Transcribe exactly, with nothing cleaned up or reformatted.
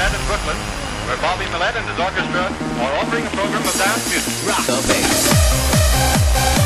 Millette in Brooklyn, where Bobby Millette and his orchestra are offering a program of dance music. Rock the bass.